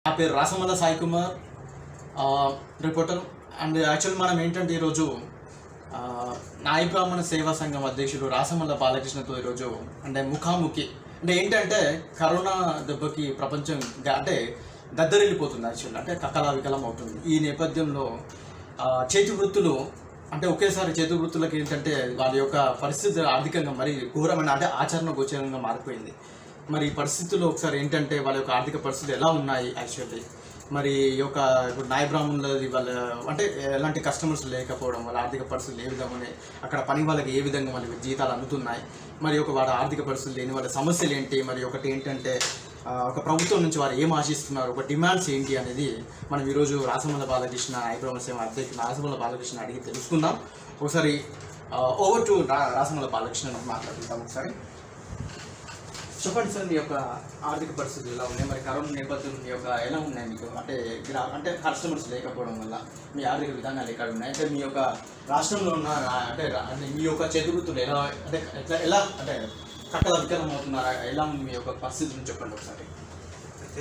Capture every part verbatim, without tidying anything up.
నా పేరు Rasamalla Sai Kumar, reporter. And actual మనం ఏంటంటే ఈరోజు నాయి బ్రాహ్మణ సేవా సంఘం అధ్యక్షుడు రాసమల్ల బాలకృష్ణతో ఈరోజు అంటే ముఖాముఖి అంటే ఏంటంటే కరోనా దెబ్బకి ప్రపంచం అంటే దద్దరిల్లిపోతుంది. యాక్చువల్ అంటే కకలా వికలం అవుతుంది. ఈ నేపథ్యంలో చేతి వృత్తులు అంటే ఒకేసారి చేతి వృత్తులకు ఏంటంటే వాళ్ళ యొక్క పరిస్థితి ఆర్థికంగా మరి ఘోరమైన అంటే ఆచరణ గోచరంగా మారిపోయింది. మరి ఈ పరిస్థితుల్లో ఒకసారి ఏంటంటే వాళ్ళ యొక్క ఆర్థిక పరిస్థితులు ఎలా ఉన్నాయి, యాక్చువల్లీ మరి ఈ యొక్క ఇప్పుడు నాయ బ్రాహ్మణులది వాళ్ళ అంటే ఎలాంటి కస్టమర్స్ లేకపోవడం, వాళ్ళ ఆర్థిక పరిస్థితులు ఏ విధంగా, అక్కడ పని వాళ్ళకి ఏ విధంగా వాళ్ళకి జీతాలు అందుతున్నాయి, మరి ఒక వాళ్ళ ఆర్థిక పరిస్థితులు లేని వాళ్ళ సమస్యలు ఏంటి, మరి ఒకటి ఏంటంటే ఒక ప్రభుత్వం నుంచి వారు ఏం ఆశిస్తున్నారు, ఒక డిమాండ్స్ ఏంటి అనేది మనం ఈరోజు రాసమల్ల బాలకృష్ణ నాయ బ్రాహ్మణ సేవ అధ్యక్షుడు రాసమల్ల బాలకృష్ణ అడిగి తెలుసుకుందాం. ఒకసారి ఓవర్ టు రాసమల్ల బాలకృష్ణ మాట్లాడుకుందాం. ఒకసారి చెప్పండి సార్, మీ యొక్క ఆర్థిక పరిస్థితులు ఎలా ఉన్నాయి, మరి కరోనా నేపథ్యంలో మీ యొక్క ఎలా ఉన్నాయి మీకు అంటే అంటే కస్టమర్స్ లేకపోవడం వల్ల మీ ఆర్థిక విధానాలు ఎక్కడ ఉన్నాయి, అంటే మీ యొక్క రాష్ట్రంలో ఉన్న అంటే అంటే మీ యొక్క చేతివృత్తులు ఎలా అంటే ఎట్లా ఎలా అంటే కట్టల వికలం అవుతున్నారా, ఎలా ఉంది మీ యొక్క పరిస్థితులను చెప్పండి ఒకసారి. అయితే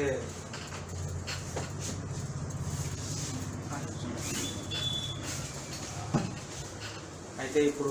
అయితే ఇప్పుడు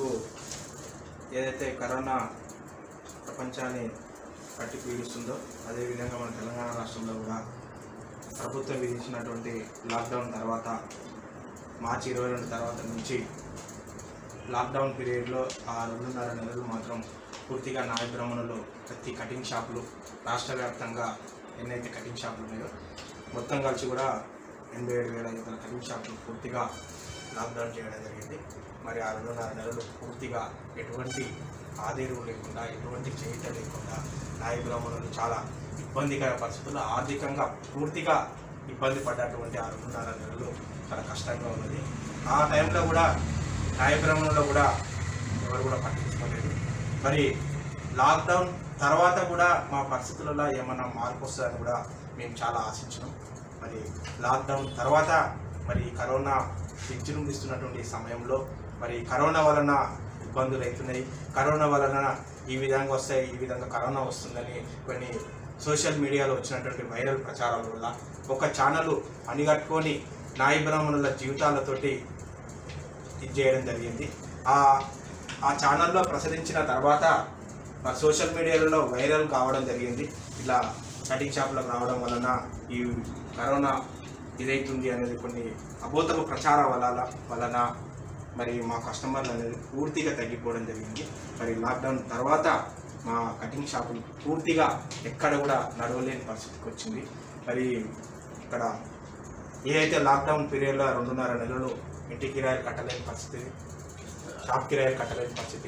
ఏదైతే కరోనా ప్రపంచాన్ని పట్టి పీడిస్తుందో అదేవిధంగా మన తెలంగాణ రాష్ట్రంలో కూడా ప్రభుత్వం విధించినటువంటి లాక్డౌన్ తర్వాత మార్చి ఇరవై రెండు తర్వాత నుంచి లాక్డౌన్ పీరియడ్లో ఆ రెండున్నర నెలలు మాత్రం పూర్తిగా నాయ బ్రాహ్మణులు ప్రతి కటింగ్ షాపులు రాష్ట్ర వ్యాప్తంగా ఎన్నైతే కటింగ్ షాపులు ఉన్నాయో మొత్తం కలిసి కూడా ఎనభై ఏడు వేల ఐదు వందల కటింగ్ షాపులు పూర్తిగా లాక్డౌన్ చేయడం జరిగింది. మరి ఆ రెండున్నర నెలలు పూర్తిగా ఎటువంటి ఆదేరు లేకుండా ఎటువంటి చేయిత లేకుండా నాయ బ్రాహ్మణులు చాలా ఇబ్బందికర పరిస్థితుల్లో ఆర్థికంగా పూర్తిగా ఇబ్బంది పడ్డటువంటి ఆ రెండున్నర నెలలు చాలా కష్టంగా ఉన్నది. ఆ టైంలో కూడా నాయ బ్రాహ్మణుల్లో కూడా ఎవరు కూడా పట్టించుకోలేదు. మరి లాక్డౌన్ తర్వాత కూడా మా పరిస్థితులలో ఏమన్నా మార్పు వస్తుందని కూడా మేము చాలా ఆశించినాం. మరి లాక్డౌన్ తర్వాత మరి కరోనా విజృంభిస్తున్నటువంటి సమయంలో మరి కరోనా వలన ఇబ్బందులు అవుతున్నాయి, కరోనా వలన ఈ విధంగా వస్తాయి, ఈ విధంగా కరోనా వస్తుందని కొన్ని సోషల్ మీడియాలో వచ్చినటువంటి వైరల్ ప్రచారాల వల్ల ఒక ఛానల్ అణిగట్టుకొని నాయ బ్రాహ్మణుల జీవితాలతోటి ఇది చేయడం జరిగింది. ఆ ఆ ఛానల్లో ప్రసరించిన తర్వాత మరి సోషల్ మీడియాలో వైరల్ కావడం జరిగింది. ఇలా కటింగ్ షాపులకు రావడం వలన ఈ కరోనా ఇదైతుంది అనేది కొన్ని అబోధపు ప్రచారం వలన వలన మరి మా కస్టమర్లు అనేది పూర్తిగా తగ్గిపోవడం జరిగింది. మరి లాక్డౌన్ తర్వాత మా కటింగ్ షాపులు పూర్తిగా ఎక్కడ కూడా నడవలేని పరిస్థితికి వచ్చింది. మరి ఇక్కడ ఏదైతే లాక్డౌన్ పీరియడ్లో రెండున్నర నెలలు ఇంటి కిరాయిలు కట్టలేని పరిస్థితి, షాప్ కిరాయిలు కట్టలేని పరిస్థితి.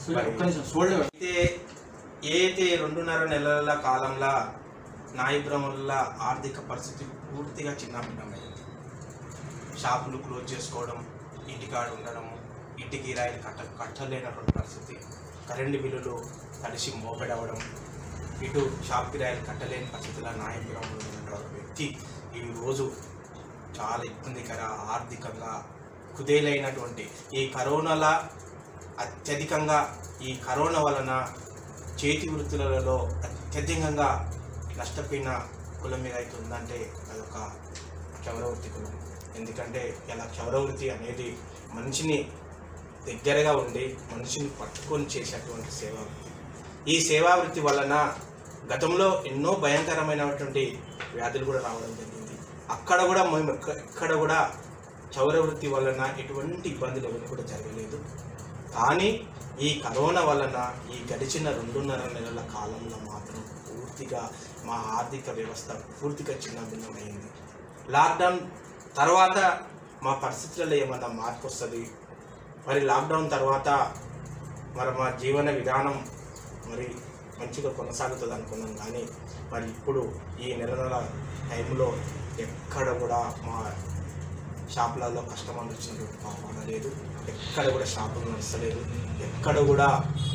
అయితే ఏదైతే రెండున్నర నెలల కాలంలో నాయ బ్రాహ్మణుల ఆర్థిక పరిస్థితి పూర్తిగా చిన్నభిన్నమైంది. షాపులు క్లోజ్ చేసుకోవడం, ఇంటికాడ ఉండడం, ఇంటి కిరాయిలు కట్ట కట్టలేనటువంటి పరిస్థితి, కరెంటు బిల్లులు కలిసి మోపెడవడం, ఇటు షాప్ కిరాయిలు కట్టలేని పరిస్థితిలో నాయ బ్రాహ్మణులు ఉన్నటువంటి వ్యక్తి ఈరోజు చాలా ఇబ్బందికర ఆర్థికంగా కుదేలైనటువంటి ఈ కరోనాల అత్యధికంగా ఈ కరోనా వలన చేతి వృత్తులలో అత్యధికంగా నష్టపోయిన కులం మీద అయితే ఉందంటే అదొక క్షవరవృత్తి కులం. ఎందుకంటే ఇలా క్షవరవృత్తి అనేది మనిషిని దగ్గరగా ఉండి మనిషిని పట్టుకొని చేసేటువంటి సేవావృత్తి. ఈ సేవావృత్తి వలన గతంలో ఎన్నో భయంకరమైనటువంటి వ్యాధులు కూడా రావడం జరిగింది. అక్కడ కూడా మేము ఎక్కడ కూడా క్షవర వృత్తి వలన ఎటువంటి ఇబ్బందులు ఎవరు కూడా జరగలేదు. కానీ ఈ కరోనా వలన ఈ గడిచిన రెండున్నర నెలల కాలంలో మాత్రం పూర్తిగా మా ఆర్థిక వ్యవస్థ పూర్తిగా చిన్నభిన్నమైంది. లాక్డౌన్ తర్వాత మా పరిస్థితులలో ఏమన్నా మార్పు వస్తుంది, మరి లాక్డౌన్ తర్వాత మరి మా జీవన విధానం మరి మంచిగా కొనసాగుతుంది అనుకున్నాం. కానీ మరి ఇప్పుడు ఈ నెల నెల టైంలో ఎక్కడ కూడా మా షాపులలో కస్టమర్లు వచ్చినటువంటి పాపన లేదు, ఎక్కడ కూడా షాపులు నడుస్తలేదు, ఎక్కడ కూడా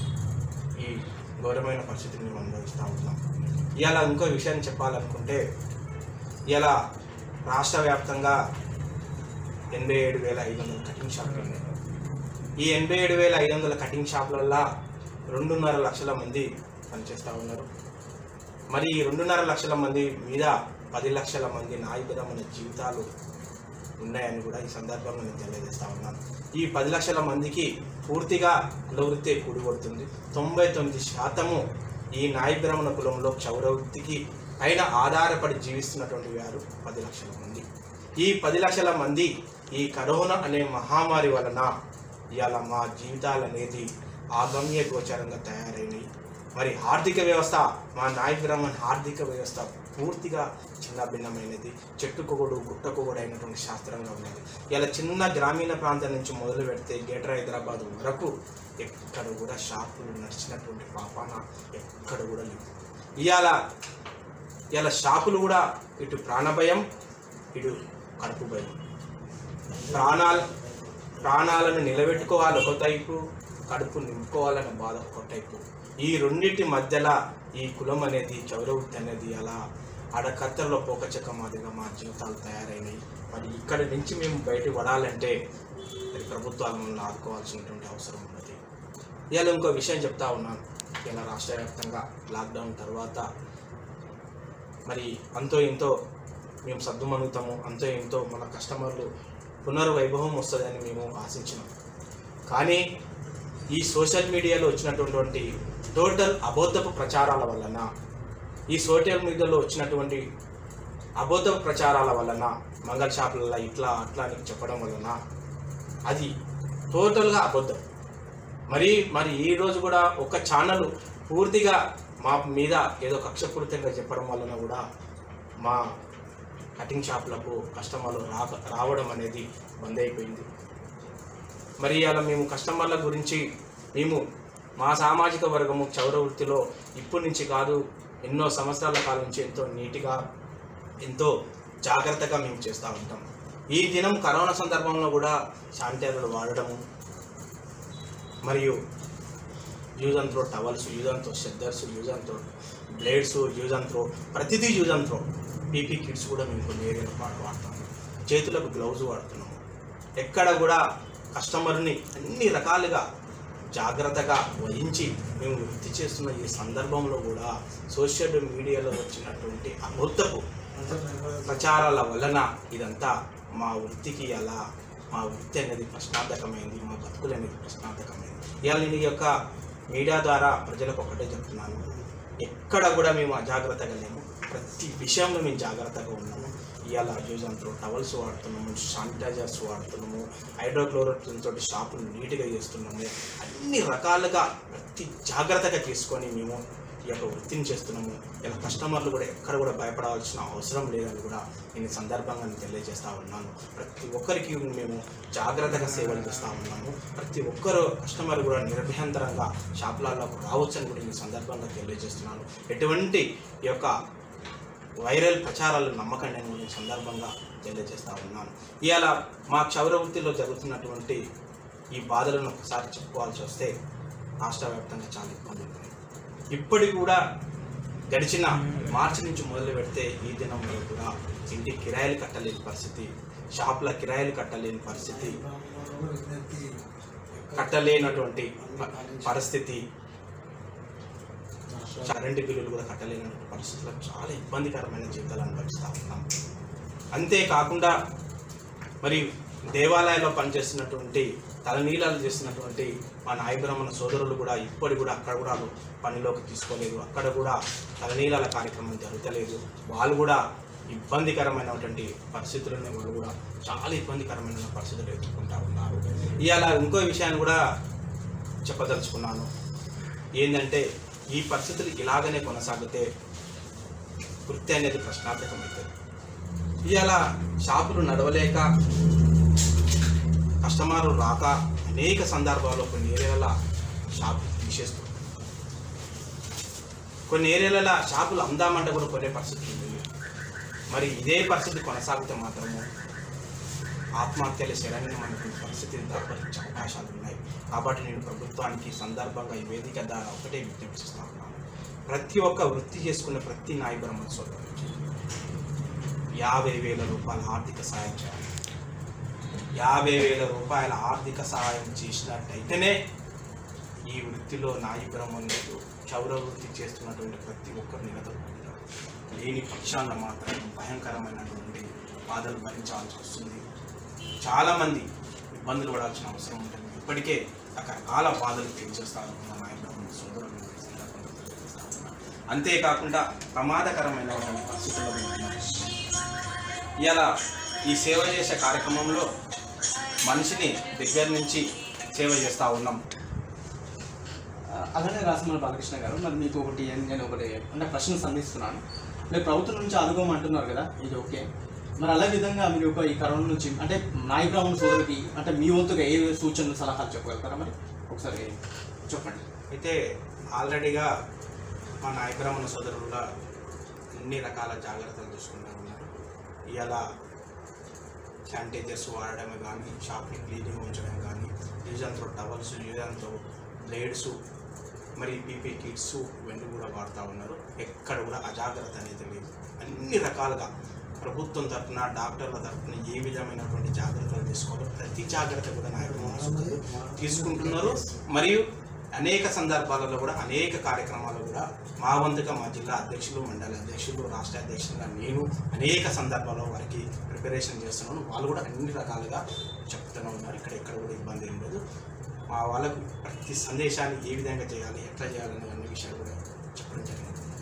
ఈ ఘోరమైన పరిస్థితిని మేము అనుభవిస్తూ ఉంటాం. ఇలా ఇంకో విషయాన్ని చెప్పాలనుకుంటే ఇలా రాష్ట్ర వ్యాప్తంగా ఎనభై ఏడు వేల ఐదు వందల కటింగ్ షాపులు ఉన్నాయి. ఈ ఎనభై ఏడు వేల ఐదు వందల కటింగ్ షాపులల్లో రెండున్నర లక్షల మంది పనిచేస్తూ ఉన్నారు. మరి ఈ రెండున్నర లక్షల మంది మీద పది లక్షల మంది నాయి బ్రాహ్మణ జీవితాలు ఉన్నాయని కూడా ఈ సందర్భంగా నేను తెలియజేస్తా ఉన్నాను. ఈ పది లక్షల మందికి పూర్తిగా కులవృత్తే కూడిపడుతుంది. తొంభై తొమ్మిది శాతము ఈ నాయి బ్రాహ్మణ కులంలో క్షౌరవృత్తికి పైన ఆధారపడి జీవిస్తున్నటువంటి వారు పది లక్షల మంది. ఈ పది లక్షల మంది ఈ కరోనా అనే మహమ్మారి వలన ఇవాళ మా జీవితాలు అనేది ఆగమ్య గోచరంగా తయారైనవి. మరి ఆర్థిక వ్యవస్థ, మా నాయి బ్రాహ్మణ ఆర్థిక వ్యవస్థ పూర్తిగా చిన్న భిన్నమైనది, చెట్టుకొగడు గుట్టకొగడు అయినటువంటి శాస్త్రంగా ఉన్నది. ఇలా చిన్న గ్రామీణ ప్రాంతం నుంచి మొదలు పెడితే గ్రేటర్ హైదరాబాద్ వరకు ఎక్కడ కూడా షాపులు నడిచినటువంటి పాపాన ఎక్కడ కూడా లేదు. ఇవాళ ఇలా షాపులు కూడా ఇటు ప్రాణభయం, ఇటు కడుపు భయం. ప్రాణాలు ప్రాణాలను నిలబెట్టుకోవాలి ఒక టైపు, కడుపు నింపుకోవాలన్న బాధ ఒక టైపు. ఈ రెండింటి మధ్యలో ఈ కులం అనేది, క్షౌరవృత్తి అనేది అలా అడకత్తెరలో పోకచక్క మాదిరిగా మా జీవితాలు తయారైనవి. మరి ఇక్కడి నుంచి మేము బయటకు పడాలంటే మరి ప్రభుత్వాలు మనల్ని ఆదుకోవాల్సినటువంటి అవసరం ఉన్నది. ఇవాళ ఇంకో విషయం చెప్తా ఉన్నాను. ఇలా రాష్ట్ర వ్యాప్తంగా లాక్డౌన్ తర్వాత మరి అంతో ఇంతో మేము సర్దుమనుగుతాము, అంతో ఇంతో మన కస్టమర్లు పునర్వైభవం వస్తుందని మేము ఆశించినాం. కానీ ఈ సోషల్ మీడియాలో వచ్చినటువంటి టోటల్ అబద్ధపు ప్రచారాల వలన, ఈ సోషల్ మీడియాలో వచ్చినటువంటి అబద్ధపు ప్రచారాల వలన, మంగళ షాపులలో ఇట్లా అట్లా అని చెప్పడం వలన అది టోటల్గా అబద్ధం. మరి మరి ఈరోజు కూడా ఒక ఛానల్ పూర్తిగా మా మీద ఏదో కక్షపూరితంగా చెప్పడం వలన కూడా మా కటింగ్ షాపులకు కస్టమర్లు రా రావడం అనేది బంద్ అయిపోయింది. మరి అలా మేము కస్టమర్ల గురించి మేము మా సామాజిక వర్గము క్షౌరవృత్తిలో ఇప్పటి నుంచి కాదు, ఎన్నో సంవత్సరాల కాలం నుంచి ఎంతో నీట్గా ఎంతో జాగ్రత్తగా మేము చేస్తూ ఉంటాం. ఈ దినం కరోనా సందర్భంలో కూడా శానిటైజర్లు వాడడము, మరియు use and throw towels, use and throw షెద్దర్స్, use and throw blades, use and throw ప్రతిదీ use and throw. PP kits కూడా మేము కొన్ని ఏరియాలో వాడుతాము. చేతులకు గ్లౌజ్ వాడుతున్నాము. ఎక్కడ కూడా కస్టమర్ని అన్ని రకాలుగా జాగ్రత్తగా వహించి మేము వృత్తి చేస్తున్న ఈ సందర్భంలో కూడా సోషల్ మీడియాలో వచ్చినటువంటి అబద్ధపు ప్రచారాల వలన ఇదంతా మా వృత్తికి అలా మా వృత్తి అనేది ప్రశ్నార్థకమైంది, మా బతుకులు అనేది ప్రశ్నార్థకమైంది. ఇవాళ నేను ఈ యొక్క మీడియా ద్వారా ప్రజలకు ఒకటే చెప్తున్నాను, ఎక్కడ కూడా మేము అజాగ్రత్తగా లేము. ప్రతి విషయంలో మేము జాగ్రత్తగా ఉన్నాము. ఇవాళ యూజ్ అండ్ త్రో టవల్స్ వాడుతున్నాము, శానిటైజర్స్ వాడుతున్నాము, హైడ్రోక్లోరిన్ తోటి షాపులు నీట్గా చేస్తున్నాము. అన్ని రకాలుగా ప్రతి జాగ్రత్తగా తీసుకొని మేము ఈ యొక్క వృత్తిని చేస్తున్నాము. ఇలా కస్టమర్లు కూడా ఎక్కడ కూడా భయపడాల్సిన అవసరం లేదని కూడా నేను సందర్భంగా నేను తెలియజేస్తూ ఉన్నాను. ప్రతి ఒక్కరికి మేము జాగ్రత్తగా సేవలు చేస్తూ ఉన్నాము. ప్రతి ఒక్కరు కస్టమర్ కూడా నిర్భయంతరంగా షాపులకు రావచ్చని కూడా ఈ సందర్భంగా తెలియజేస్తున్నాను. ఎటువంటి ఈ యొక్క వైరల్ ప్రచారాలు నమ్మకండి అని నేను సందర్భంగా తెలియజేస్తూ ఉన్నాను. ఇవాళ మా క్షౌరవృత్తిలో జరుగుతున్నటువంటి ఈ బాధలను ఒకసారి చెప్పుకోవాల్సి వస్తే రాష్ట్ర వ్యాప్తంగా చాలా ఇబ్బంది ఉన్నాయి. ఇప్పటికి కూడా గడిచిన మార్చి నుంచి మొదలు పెడితే ఈ దినంలో కూడా ఇంటి కిరాయిలు కట్టలేని పరిస్థితి, షాపుల కిరాయిలు కట్టలేని పరిస్థితి, కట్టలేనటువంటి పరిస్థితి, కరెంటు బిల్లులు కూడా కట్టలేనటువంటి పరిస్థితుల్లో చాలా ఇబ్బందికరమైన జీవితాలు అనుభవిస్తూ ఉన్నాం. అంతేకాకుండా మరి దేవాలయాల్లో పనిచేస్తున్నటువంటి తలనీలాలు చేస్తున్నటువంటి మా నాయి బ్రాహ్మణ సోదరులు కూడా ఇప్పటి కూడా అక్కడ కూడా పనిలోకి తీసుకోలేదు. అక్కడ కూడా తలనీలాల కార్యక్రమం జరగలేదు. వాళ్ళు కూడా ఇబ్బందికరమైనటువంటి పరిస్థితులని వాళ్ళు కూడా చాలా ఇబ్బందికరమైన పరిస్థితులు ఎదుర్కొంటూ ఉన్నారు. ఇవాళ ఇంకో విషయాన్ని కూడా చెప్పదలుచుకున్నాను. ఏంటంటే ఈ పరిస్థితులు ఇలాగనే కొనసాగితే వృత్తి అనేది ప్రశ్నార్థకమవుతుంది. ఇవాళ షాపులు నడవలేక, కస్టమర్లు రాక అనేక సందర్భాల్లో కొన్ని ఏరియాల షాపులు తీసేస్తుంది. కొన్ని ఏరియాల షాపులు అందామంటే కూడా కొనే పరిస్థితి ఉంది. మరి ఇదే పరిస్థితి కొనసాగితే మాత్రము ఆత్మహత్యల శరణ్యమైనటువంటి పరిస్థితిని దాపరించే అవకాశాలు ఉన్నాయి. కాబట్టి నేను ప్రభుత్వానికి సందర్భంగా ఈ వేదిక ద్వారా ఒకటే విజ్ఞప్తిస్తా ఉన్నాను. ప్రతి ఒక్క వృత్తి చేసుకునే ప్రతి నాయి బ్రాహ్మణ సోదరునికి యాభై వేల రూపాయల ఆర్థిక సహాయం చేయాలి. యాభై వేల రూపాయల ఆర్థిక సహాయం చేసినట్టయితేనే ఈ వృత్తిలో నాయి బ్రాహ్మణులు క్షౌర వృత్తి చేస్తున్నటువంటి ప్రతి ఒక్కరు నిలదొక్కుంటారు. లేని పక్షాన మాత్రం భయంకరమైనటువంటి బాధలు భరించాల్సి వస్తుంది. చాలామంది ఇబ్బందులు పడాల్సిన అవసరం ఉంటుంది. ఇప్పటికే రకరకాల బాధలు తెలియజేస్తారు మన నాయకులు సోదరులు. అంతేకాకుండా ప్రమాదకరమైనటువంటి పరిస్థితుల్లో ఉన్నారు. ఇలా ఈ సేవ చేసే కార్యక్రమంలో మనిషిని దగ్గర నుంచి సేవ చేస్తూ ఉన్నాం. అలానే రాసమల్ల బాలకృష్ణ గారు, మరి మీకు ఒకటి నేను ఒకటి అంటే ప్రశ్న సంధిస్తున్నాను. మీరు ప్రభుత్వం నుంచి అనుభవం అంటున్నారు కదా, ఇది ఓకే. మరి అలా విధంగా మీరు ఒక ఈ కరోనా నుంచి అంటే నాయ బ్రాహ్మణ సోదరుడికి అంటే మీ వంతుగా ఏ సూచనలు సలహాలు చెప్పగలుగుతారా? మరి ఒకసారి చెప్పండి. అయితే ఆల్రెడీగా మా నాయ బ్రాహ్మణ సోదరుల అన్ని రకాల జాగ్రత్తలు తీసుకుంటూ ఉన్నారు. ఇలా శానిటైజర్స్ వాడడమే కానీ, షాప్ని క్లీనింగ్ ఉంచడం కానీ, యూజన్తో టవల్స్, యూజన్తో బ్లేడ్స్, మరి పీపీ కిట్స్ ఇవన్నీ కూడా వాడుతూ ఉన్నారు. ఎక్కడ కూడా అజాగ్రత్త అనేది లేదు. అన్ని రకాలుగా ప్రభుత్వం తరఫున, డాక్టర్ల తరఫున ఏ విధమైనటువంటి జాగ్రత్తలు తీసుకోవాలో ప్రతి జాగ్రత్త కూడా నాయకులు తీసుకుంటున్నారు. మరియు అనేక సందర్భాలలో కూడా అనేక కార్యక్రమాలు కూడా మా వంతుగా మా జిల్లా అధ్యక్షులు, మండల అధ్యక్షులు, రాష్ట్ర అధ్యక్షులుగా నేను అనేక సందర్భాల్లో వారికి ప్రిపరేషన్ చేస్తున్నాను. వాళ్ళు కూడా అన్ని రకాలుగా చెప్తూనే ఉన్నారు. ఇక్కడ ఎక్కడ కూడా ఇబ్బంది ఏం లేదు. మా వాళ్ళకు ప్రతి సందేశాన్ని ఏ విధంగా చేయాలి, ఎట్లా చేయాలనే అన్ని విషయాలు కూడా చెప్పడం జరిగింది.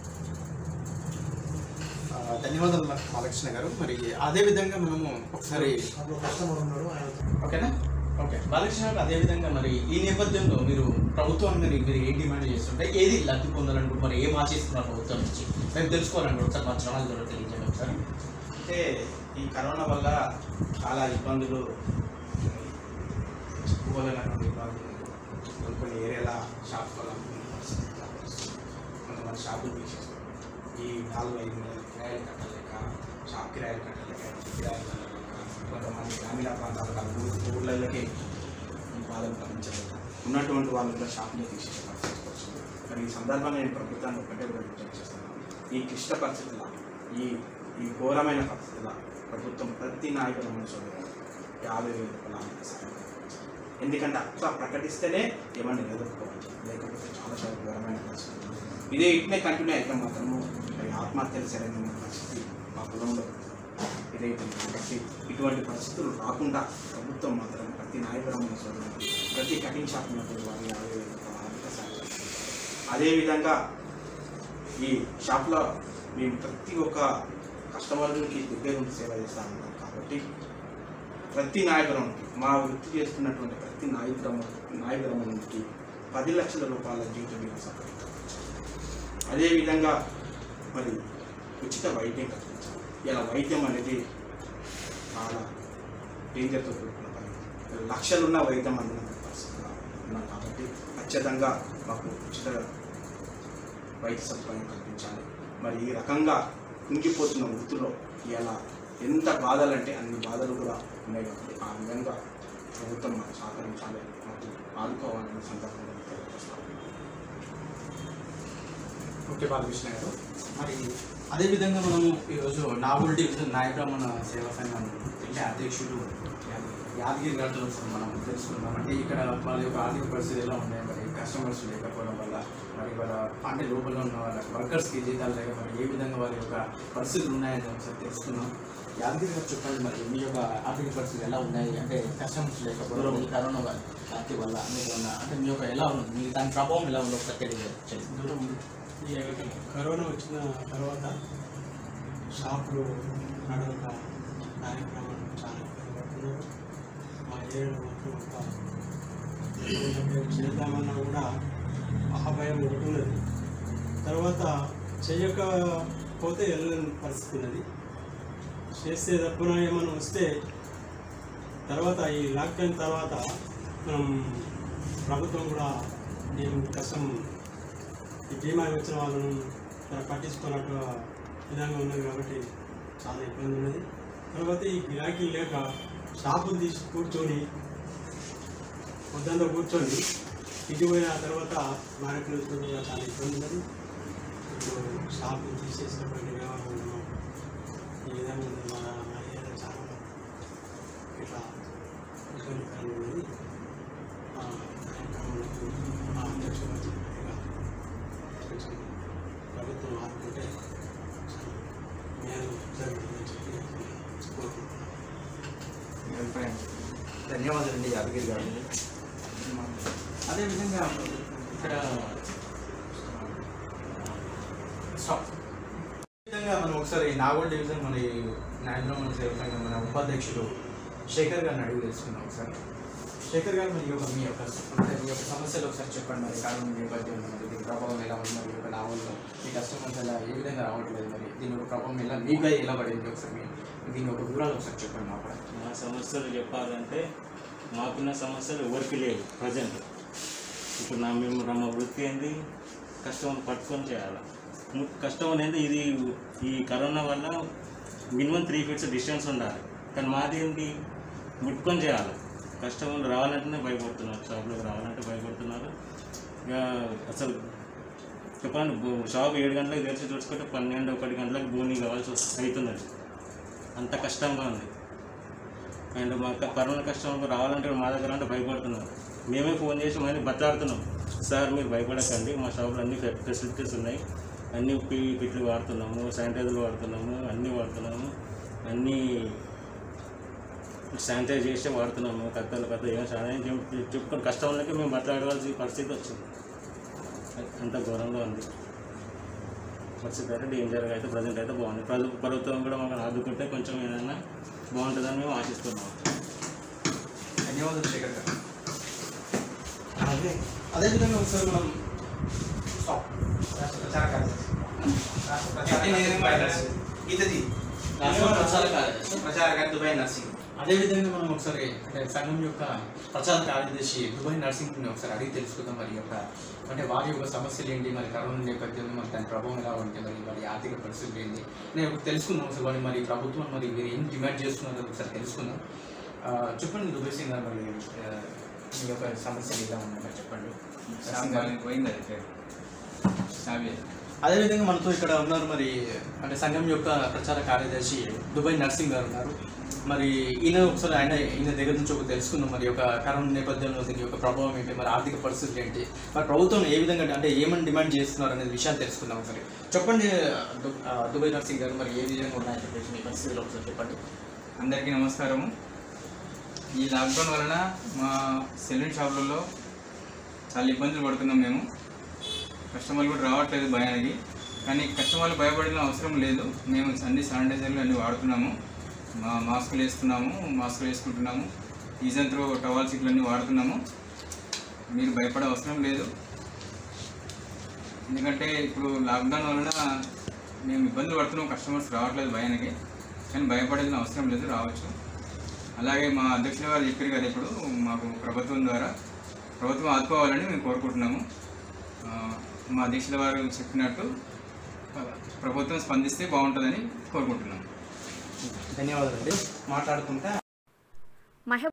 ధన్యవాదాలు బాలకృష్ణ గారు. మరి అదేవిధంగా మనము ఒకసారి ఓకేనా ఓకే బాలకృష్ణ గారు, అదేవిధంగా మరి ఈ నేపథ్యంలో మీరు ప్రభుత్వాన్ని మీరు మీరు ఏం డిమాండ్ చేస్తుంటే ఏది లబ్ధి పొందాలనుకుంటే మరి ఏం ఆశిస్తున్నారు ప్రభుత్వం నుంచి మేము తెలుసుకోవాలంటే ఒకసారి మా ఛానల్ ద్వారా తెలియజేయండి ఒకసారి. అంటే ఈ కరోనా వల్ల చాలా ఇబ్బందులు, చెప్పుకోలేనటువంటి ఇబ్బందులు, కొన్ని కొన్ని ఏరియాల షాప్ కొనుక్కునే పరిస్థితి, కొంతమంది షాపులు తీసేస్తారు. ఈ నాలుగు ఐదు నెలల కిరాయిలు కట్టలేక, షాప్ కిరాయిలు కట్టలేక, కిరాయిలు కట్టలేక, కొంతమంది గ్రామీణ ప్రాంతాలకు ఊళ్ళకి ఈ బాధలు భరించలేక ఉన్నటువంటి వాళ్ళు కూడా షాపులో తీసేసే పరిస్థితి వచ్చింది. మరి ఈ సందర్భంగా నేను ప్రభుత్వాన్ని ఒకటే కూడా విజ్ఞప్తి చేస్తున్నాను. ఈ క్లిష్ట పరిస్థితుల, ఈ ఈ ఘోరమైన పరిస్థితుల ప్రభుత్వం ప్రతి నాయకులను చూడాలి యాభై వేల రూపాయల సహాయం. ఎందుకంటే అట్లా ప్రకటిస్తేనే ఏమన్నా ఎదుర్కోవచ్చు, లేకపోతే చాలా చాలా ఘోరమైన పరిస్థితులు. ఇదే ఇట్నే కంటిన్యూ అయితే మాత్రము మరి ఆత్మహత్యలు సరైన పరిస్థితి మా కులంలో ఇదైతుంది. కాబట్టి ఇటువంటి పరిస్థితులు రాకుండా ప్రభుత్వం మాత్రం ప్రతి నాయకులను చూడాలి, ప్రతి కటింగ్ షాప్ ఉన్నటువంటి వారి యాభై వేల రూపాయల ఆర్థిక సహాయం. అదేవిధంగా ఈ షాప్లో మేము ప్రతి ఒక్క కస్టమర్కి దగ్గర నుండి సేవ చేస్తూ ఉంటాం. కాబట్టి ప్రతి నాయకురానికి, మా వృత్తి చేస్తున్నటువంటి ప్రతి నాయకురామ నాయకురామానికి పది లక్షల రూపాయల జీవిత బీమా సౌకర్యం. అదేవిధంగా మరి ఉచిత వైద్యం కల్పించాలి. ఇలా వైద్యం అనేది చాలా డేంజర్తో కూడుకున్న పని. లక్షలున్న వైద్యం అందిన పరిస్థితిలో ఉన్నాం. కాబట్టి ఖచ్చితంగా మాకు ఉచిత వైద్య సదుపాయం కల్పించాలి. మరి ఈ రకంగా కుంగిపోతున్న వృత్తిలో ఇలా ఎంత బాధలు అంటే అన్ని బాధలు కూడా ఉన్నాయి. కాబట్టి ఆ విధంగా ప్రభుత్వం మాకు సహకరించాలి, మాకు ఆదుకోవాలని సందర్భంగా తెలియజేస్తాం. ఓకే బాలకృష్ణ గారు, మరి అదేవిధంగా మనము ఈరోజు నాగోల్ డివిజన్ నాయ బ్రాహ్మణ సేవా సంఘం జిల్లా అధ్యక్షుడు యాదగిరి గారితో మనం తెలుసుకున్నాం. అంటే ఇక్కడ వాళ్ళ యొక్క ఆర్థిక పరిస్థితి ఎలా ఉన్నాయి, మరి కస్టమర్స్ లేకపోవడం వల్ల, మరి వాళ్ళ అంటే లోపల ఉన్న వాళ్ళ వర్కర్స్కి జీతాలు లేక మరి ఏ విధంగా వారి యొక్క పరిస్థితులు ఉన్నాయని ఒకసారి తెలుసుకున్నాం. యాదగిరి గారు చెప్పండి, మరి మీ యొక్క ఆర్థిక పరిస్థితులు ఎలా ఉన్నాయి, అంటే కస్టమర్స్ లేకపోవడం ఈ కరోనా వ్యాప్తి వల్ల మీకు ఉన్న అంటే మీ యొక్క ఎలా ఉంది, మీ దాని ప్రభావం ఎలా ఉందో ఒకసారి తెలియజేయండి. ఈ కరోనా వచ్చిన తర్వాత షాపులు నడవక కార్యక్రమాలు చాలా ఇబ్బంది పడుతున్నారు. మా ఏరియాలో మాత్రం ఒక చేద్దామన్నా కూడా ఆ భయం ఒకటి ఉన్నది. తర్వాత చేయకపోతే వెళ్ళని పరిస్థితి ఉన్నది. చేస్తే తప్పున ఏమైనా వస్తే తర్వాత ఈ లాక్డౌన్ తర్వాత మనం ప్రభుత్వం కూడా నేను కష్టం ఈ బీమా వచ్చిన వాళ్ళను పట్టించుకున్నట్టు విధంగా ఉన్నది. కాబట్టి చాలా ఇబ్బంది ఉన్నది. తర్వాత ఈ గిరాకీ లేక షాపులు తీసి కూర్చొని పొద్దున్న కూర్చొని ఇంటికి పోయిన తర్వాత మార్కెట్లో కూడా చాలా ఇబ్బంది ఉన్నది. ఇప్పుడు షాపులు తీసేసినటువంటి వ్యవహారం ఈ విధంగా ఉంది. మన మా ఏరియా చాలా ఇట్లా ఇబ్బందికరంగా ఉన్నది. కార్యక్రమాలకు మా అధ్యక్షులు వచ్చినట్టుగా ప్రభుత్వం ఆదుకుంటే ధన్యవాదాలండి యాదగిరి గారు. అదేవిధంగా ఇక్కడ స్టాప్ విధంగా మనం ఒకసారి నాగోల్ డివిజన్ మరి న్యాయబ్రాహ్మణ సేవా సంఘం మన ఉపాధ్యక్షుడు శేఖర్ గారిని అడుగు తెలుసుకున్నాం ఒకసారి. శేఖర్ గారు మరి యొక్క మీ యొక్క అంటే మీ యొక్క సమస్యలు ఒకసారి చెప్పండి. మరి కారణం నేపథ్యంలో మరి దీని ప్రభావం ఎలా ఉంది, మరి యొక్క నావల్లో మీ కస్టమర్స్ ఎలా ఏ విధంగా రావట్లేదు, మరి దీని యొక్క ప్రభావం ఎలా మీగా ఎలా పడింది ఒకసారి మీ దీని యొక్క వివరాలు ఒకసారి చెప్పండి. మా కూడా మా సమస్యలు చెప్పాలంటే మాకున్న సమస్యలు ఎవరికి లేవు ప్రజెంట్. ఇప్పుడు నా మేము మా వృత్తి ఏంది, కస్టమర్ పట్టుకొని చేయాలి. కస్టమర్ ఏంటి, ఇది ఈ కరోనా వల్ల మినిమం త్రీ ఫీట్స్ డిస్టెన్స్ ఉండాలి, కానీ మాది ఏంటి ముట్టుకొని చేయాలి. కస్టమర్లు రావాలంటేనే భయపడుతున్నారు, షాప్లోకి రావాలంటే భయపడుతున్నారు. ఇక అసలు చెప్పండి, షాప్ ఏడు గంటలకు తెరిచి చూసుకుంటే పన్నెండు ఒకటి గంటలకు భూమి కావాల్సి అవుతున్నది. అంత కష్టంగా ఉంది. అండ్ మా కరోనా కస్టమర్లు రావాలంటే మా దగ్గర అంటే భయపడుతున్నారు. మేమే ఫోన్ చేసి మళ్ళీ బట్లాడుతున్నాం, సార్ మీరు భయపడకండి, మా షాప్లో అన్ని ఫెసిలిటీస్ ఉన్నాయి, అన్ని పీ పిట్లు వాడుతున్నాము, శానిటైజర్లు వాడుతున్నాము, అన్నీ వాడుతున్నాము, అన్నీ శానిటైజ్ చేస్తే వాడుతున్నాము. కత్తలు కత్త ఏమో చాలా చెప్పుకొని కస్టమర్లకి మేము బట్లాడవలసిన పరిస్థితి వచ్చింది. అంత ఘోరంగా ఉంది పరిస్థితి. అయితే డేంజర్గా అయితే ప్రజెంట్ అయితే బాగుంది. ప్రభు ప్రభుత్వం కూడా మాకు ఆదుకుంటే కొంచెం ఏదైనా బాగుంటుందని మేము ఆశిస్తున్నాము. ధన్యవాదాలు శేఖర్ గారు. అదే అదేవిధంగా ఒకసారి మనం ప్రచార కార్యదర్శి ప్రచార కార్య దుబాయ్ నర్సింగ్. అదేవిధంగా మనం ఒకసారి అంటే సంఘం యొక్క ప్రచార కార్యదర్శి దుబాయ్ నర్సింగ్ని ఒకసారి అడిగి తెలుసుకుందాం. మరి యొక్క అంటే వారి యొక్క సమస్యలు ఏంటి, మరి కరోనా నేపథ్యంలో మరి దాని ప్రభావం ఎలా ఉంటే, మరి వారి ఆర్థిక పరిస్థితులు ఏంటి నేను ఒకటి తెలుసుకుందాం. ఒకసారి వారి మరి ప్రభుత్వం మరి మీరు ఏం డిమాండ్ చేస్తున్నారో ఒకసారి తెలుసుకుందాం. చెప్పండి దుబాయ్ సింగ్ గారు, మరి మీ యొక్క సమస్యలు ఎలా ఉన్నాయి మరి చెప్పండి. అదేవిధంగా మనతో ఇక్కడ ఉన్నారు మరి అంటే సంఘం యొక్క ప్రచార కార్యదర్శి దుబాయ్ నర్సింగ్ గారు ఉన్నారు. మరి ఈయన ఒకసారి ఆయన ఈయన దగ్గర నుంచి ఒక తెలుసుకుందాం. మరి యొక్క కరోనా నేపథ్యంలో దీని యొక్క ప్రభావం ఏంటి, మరి ఆర్థిక పరిస్థితులు ఏంటి, మరి ప్రభుత్వం ఏ విధంగా అంటే ఏమని డిమాండ్ చేస్తున్నారు అనేది విషయాలు తెలుసుకుందాం. ఒకసారి చెప్పండి దుబాయ్ నర్సింగ్ గారు, మరి ఏ విధంగా ఉన్నాయని చెప్పేసి మీ పరిస్థితులు ఒకసారి చెప్పండి. అందరికీ నమస్కారము. ఈ లాక్డౌన్ వలన మా సెలూన్ షాపులలో చాలా ఇబ్బందులు పడుతున్నాం మేము. కస్టమర్లు కూడా రావట్లేదు భయానికి, కానీ కస్టమర్లు భయపడిన అవసరం లేదు. మేము అన్ని శానిటైజర్లు అన్నీ వాడుతున్నాము, మా మాస్కులు వేస్తున్నాము, మాస్కులు వేసుకుంటున్నాము, ఈజన్ త్రో టవాల్ సీట్లు అన్నీ వాడుతున్నాము. మీరు భయపడే అవసరం లేదు. ఎందుకంటే ఇప్పుడు లాక్డౌన్ వలన మేము ఇబ్బందులు పడుతున్నాం, కస్టమర్స్ రావట్లేదు భయానికి, కానీ భయపడాల్సిన అవసరం లేదు, రావచ్చు. అలాగే మా అధ్యక్షుల వారు చెప్పారు కదా, ఇప్పుడు మాకు ప్రభుత్వం ద్వారా ప్రభుత్వం ఆదుకోవాలని మేము కోరుకుంటున్నాము. మా అధ్యక్షుల వారు చెప్పినట్టు ప్రభుత్వం స్పందిస్తే బాగుంటుందని కోరుకుంటున్నాము. ధన్యవాదాలు అండి. మాట్లాడుకుంటా